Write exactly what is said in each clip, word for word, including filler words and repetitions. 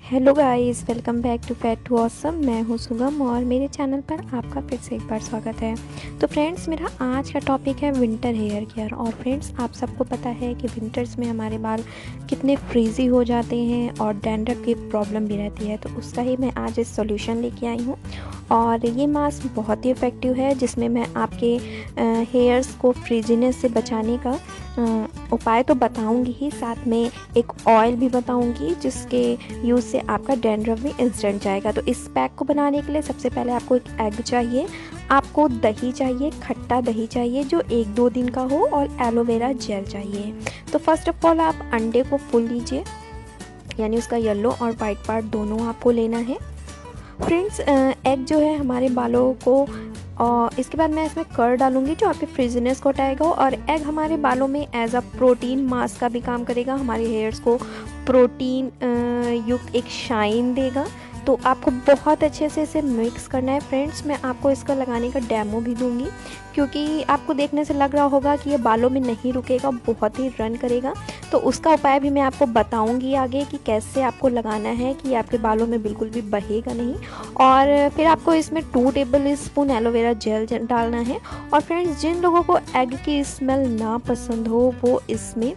Hello guys, welcome back to fat to awesome. मैं हूँ सुगम और मेरे चैनल पर आपका फिर से एक बार स्वागत है। तो फ्रेंड्स, मेरा आज का टॉपिक है विंटर हेयर केयर। और फ्रेंड्स, आप सबको पता है कि विंटर्स में हमारे बाल कितने फ्रीजी हो जाते हैं और डैंड्रफ की प्रॉब्लम भी रहती है। तो उसका ही मैं आज इस सॉल्यूशन लेके आई हूँ। और ये मास्क बहुत ही इफ़ेक्टिव है, जिसमें मैं आपके हेयर्स को फ्रीजीनेस से बचाने का उपाय तो बताऊंगी ही, साथ में एक ऑयल भी बताऊंगी जिसके यूज़ से आपका डैंड्रफ भी इंस्टेंट जाएगा। तो इस पैक को बनाने के लिए सबसे पहले आपको एक एग चाहिए, आपको दही चाहिए, खट्टा दही चाहिए जो एक दो दिन का हो, और एलोवेरा जेल चाहिए। तो फर्स्ट ऑफ ऑल आप अंडे को फुल लीजिए, यानी उसका येलो और वाइट पार्ट दोनों आपको लेना है। फ्रेंड्स, एग जो है हमारे बालों को, और इसके बाद मैं इसमें कर्ड डालूंगी जो आपके फ्रिजीनेस को हटाएगा। और एग हमारे बालों में एज अ प्रोटीन मास्क का भी काम करेगा, हमारे हेयर्स को प्रोटीन युक्त एक शाइन देगा। तो आपको बहुत अच्छे से इसे मिक्स करना है। फ्रेंड्स, मैं आपको इसका लगाने का डेमो भी दूंगी, क्योंकि आपको देखने से लग रहा होगा कि ये बालों में नहीं रुकेगा, बहुत ही रन करेगा। तो उसका उपाय भी मैं आपको बताऊंगी आगे कि कैसे आपको लगाना है कि आपके बालों में बिल्कुल भी बहेगा नहीं। और फिर आपको इसमें two tablespoon aloe vera gel डालना है। और फ्रेंड्स, जिन लोगों को एग की स्मेल ना पसंद हो वो इसमें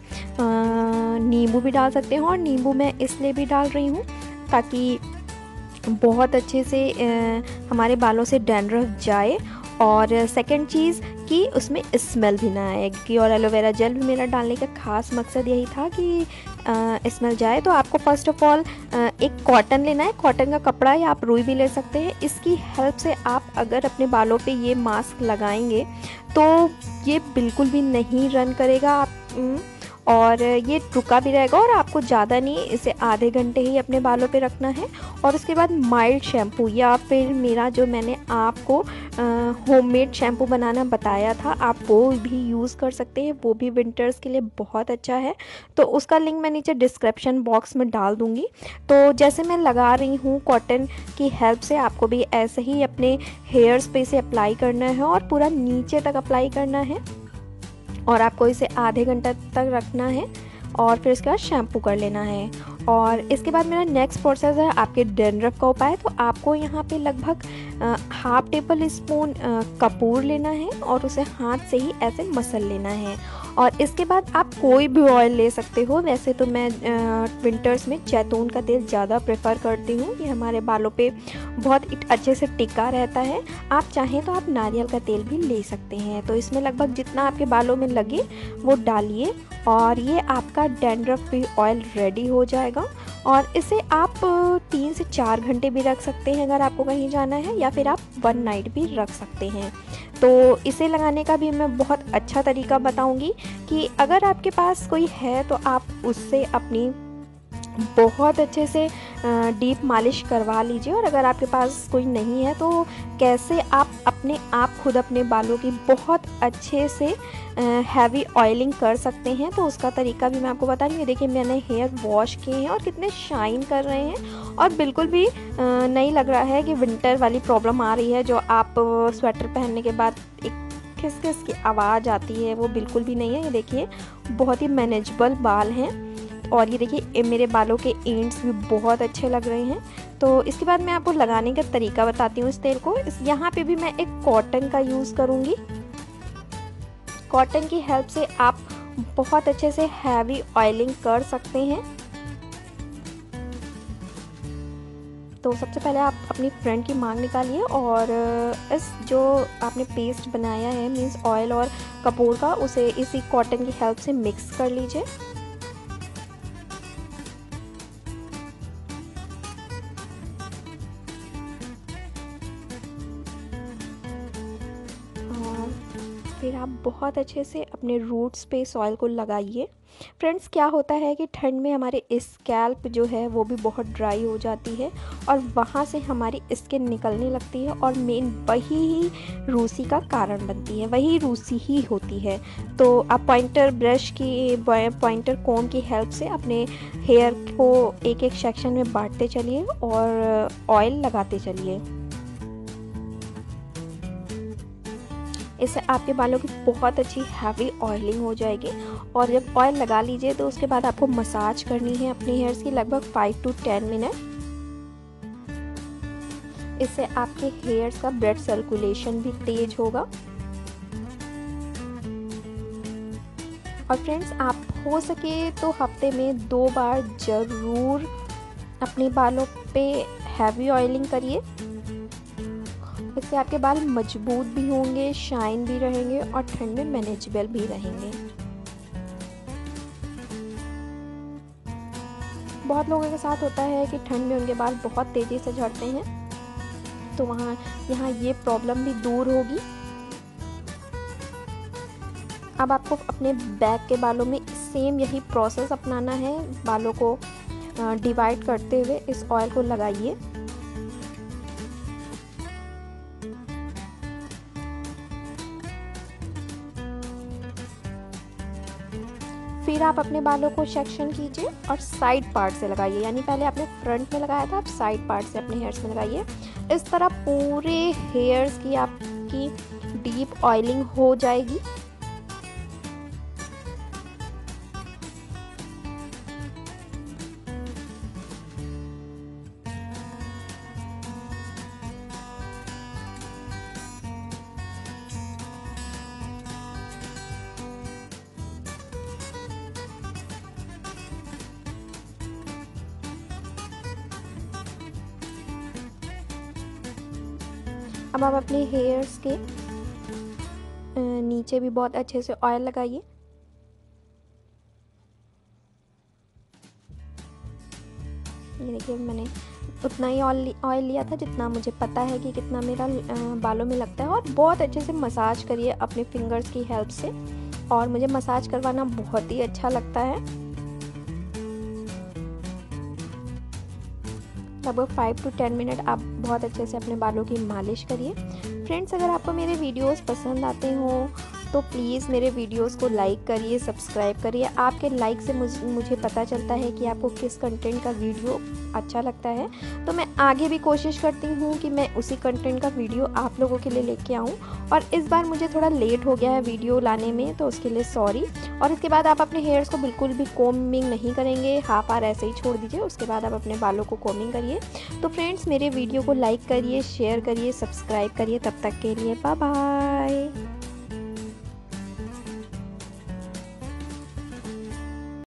नींबू भी डाल सकते हैं। और नींबू मैं इसलिए भी डाल रही हूँ ताकि बहुत अच्छे से हमारे बालों से डैंड्रफ जाए। और सेकंड चीज़ कि उसमें स्मेल भी ना आए एग की। और एलोवेरा जेल भी मेरा डालने का खास मकसद यही था कि स्मेल जाए। तो आपको फर्स्ट ऑफ ऑल एक कॉटन लेना है, कॉटन का कपड़ा, या आप रुई भी ले सकते हैं। इसकी हेल्प से आप अगर अपने बालों पे ये मास्क लगाएंगे तो ये बिल्कुल भी नहीं रन करेगा आप, और ये रुका भी रहेगा। और आपको ज़्यादा नहीं, इसे आधे घंटे ही अपने बालों पे रखना है। और उसके बाद माइल्ड शैम्पू, या फिर मेरा जो मैंने आपको होममेड शैम्पू बनाना बताया था, आप वो भी यूज़ कर सकते हैं। वो भी विंटर्स के लिए बहुत अच्छा है। तो उसका लिंक मैं नीचे डिस्क्रिप्शन बॉक्स में डाल दूँगी। तो जैसे मैं लगा रही हूँ कॉटन की हेल्प से, आपको भी ऐसे ही अपने हेयर्स पे इसे अप्लाई करना है और पूरा नीचे तक अप्लाई करना है। और आपको इसे आधे घंटे तक रखना है और फिर इसके बाद शैम्पू कर लेना है। और इसके बाद मेरा नेक्स्ट प्रोसेस है आपके डैंड्रफ का उपाय। तो आपको यहाँ पे लगभग हाफ टेबल स्पून कपूर लेना है और उसे हाथ से ही ऐसे मसल लेना है। और इसके बाद आप कोई भी ऑयल ले सकते हो। वैसे तो मैं विंटर्स में जैतून का तेल ज़्यादा प्रेफर करती हूँ, ये हमारे बालों पे बहुत अच्छे से टिका रहता है। आप चाहें तो आप नारियल का तेल भी ले सकते हैं। तो इसमें लगभग जितना आपके बालों में लगे वो डालिए, और ये आपका डैंड्रफ फ्री ऑयल रेडी हो जाएगा। और इसे आप तीन से चार घंटे भी रख सकते हैं अगर आपको कहीं जाना है, या फिर आप वन नाइट भी रख सकते हैं। तो इसे लगाने का भी मैं बहुत अच्छा तरीका बताऊंगी कि अगर आपके पास कोई है तो आप उससे अपनी बहुत अच्छे से डीप मालिश करवा लीजिए। और अगर आपके पास कोई नहीं है तो कैसे आप अपने आप खुद अपने बालों की बहुत अच्छे से हैवी ऑयलिंग कर सकते हैं, तो उसका तरीका भी मैं आपको बता रही हूँ। देखिए, मैंने हेयर वॉश किए हैं और कितने शाइन कर रहे हैं, और बिल्कुल भी नहीं लग रहा है कि विंटर वाली प्रॉब्लम आ रही है जो आप स्वेटर पहनने के बाद एक खिस खिस की आवाज़ आती है, वो बिल्कुल भी नहीं है। ये देखिए, बहुत ही मैनेजेबल बाल हैं। और ये देखिए, मेरे बालों के एंड्स भी बहुत अच्छे लग रहे हैं। तो इसके बाद मैं आपको लगाने का तरीका बताती हूँ इस तेल को। इस यहाँ पे भी मैं एक कॉटन का यूज़ करूँगी। कॉटन की हेल्प से आप बहुत अच्छे से हैवी ऑयलिंग कर सकते हैं। तो सबसे पहले आप अपनी फ्रंट की मांग निकालिए और इस जो आपने पेस्ट बनाया है, मीन्स ऑयल और कपूर का, उसे इसी कॉटन की हेल्प से मिक्स कर लीजिए। फिर आप बहुत अच्छे से अपने रूट्स पे इस ऑयल को लगाइए। फ्रेंड्स, क्या होता है कि ठंड में हमारे स्कैल्प जो है वो भी बहुत ड्राई हो जाती है, और वहाँ से हमारी स्किन निकलने लगती है, और मेन वही ही रूसी का कारण बनती है, वही रूसी ही होती है। तो आप पॉइंटर ब्रश की, पॉइंटर कोम की हेल्प से अपने हेयर को एक एक सेक्शन में बांटते चलिए और ऑयल लगाते चलिए। इससे आपके बालों की बहुत अच्छी हैवी ऑयलिंग हो जाएगी। और जब ऑयल लगा लीजिए तो उसके बाद आपको मसाज करनी है अपने हेयर्स की लगभग फाइव टू टेन मिनट। इससे आपके हेयर्स का ब्लड सर्कुलेशन भी तेज होगा। और फ्रेंड्स, आप हो सके तो हफ्ते में दो बार ज़रूर अपने बालों पे हैवी ऑयलिंग करिए। इससे आपके बाल मजबूत भी होंगे, शाइन भी रहेंगे और ठंड में मैनेजेबल भी रहेंगे। बहुत लोगों के साथ होता है कि ठंड में उनके बाल बहुत तेज़ी से झड़ते हैं, तो वहाँ यहाँ ये प्रॉब्लम भी दूर होगी। अब आपको अपने बैक के बालों में सेम यही प्रोसेस अपनाना है। बालों को डिवाइड करते हुए इस ऑयल को लगाइए। फिर आप अपने बालों को सेक्शन कीजिए और साइड पार्ट से लगाइए, यानी पहले आपने फ्रंट में लगाया था, आप साइड पार्ट से अपने हेयर्स में लगाइए। इस तरह पूरे हेयर्स की आपकी डीप ऑयलिंग हो जाएगी। अब आप अपने हेयर्स के नीचे भी बहुत अच्छे से ऑयल लगाइए। ये देखिए, मैंने उतना ही ऑयल ऑयल लिया था जितना मुझे पता है कि कितना मेरा बालों में लगता है। और बहुत अच्छे से मसाज करिए अपने फिंगर्स की हेल्प से, और मुझे मसाज करवाना बहुत ही अच्छा लगता है। लगभग फाइव टू टेन मिनट आप बहुत अच्छे से अपने बालों की मालिश करिए। फ्रेंड्स, अगर आपको मेरे वीडियोस पसंद आते हों तो प्लीज़ मेरे वीडियोस को लाइक करिए, सब्सक्राइब करिए। आपके लाइक से मुझे मुझे पता चलता है कि आपको किस कंटेंट का वीडियो अच्छा लगता है, तो मैं आगे भी कोशिश करती हूँ कि मैं उसी कंटेंट का वीडियो आप लोगों के लिए लेके आऊँ। और इस बार मुझे थोड़ा लेट हो गया है वीडियो लाने में, तो उसके लिए सॉरी। और इसके बाद आप अपने हेयर्स को बिल्कुल भी कोमिंग नहीं करेंगे, हाफ आवर ऐसे ही छोड़ दीजिए। उसके बाद आप अपने बालों को कोमिंग करिए। तो फ्रेंड्स, मेरे वीडियो को लाइक करिए, शेयर करिए, सब्सक्राइब करिए। तब तक के लिए बाय बाय।